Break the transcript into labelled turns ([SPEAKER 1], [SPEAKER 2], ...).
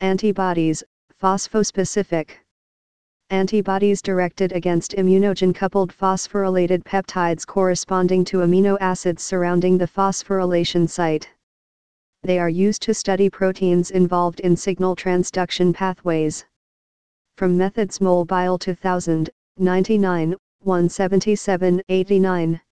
[SPEAKER 1] Antibodies, phospho-specific. Antibodies directed against immunogen-coupled phosphorylated peptides corresponding to amino acids surrounding the phosphorylation site. They are used to study proteins involved in signal transduction pathways. From Methods Mobile 2000, 99, 177-89.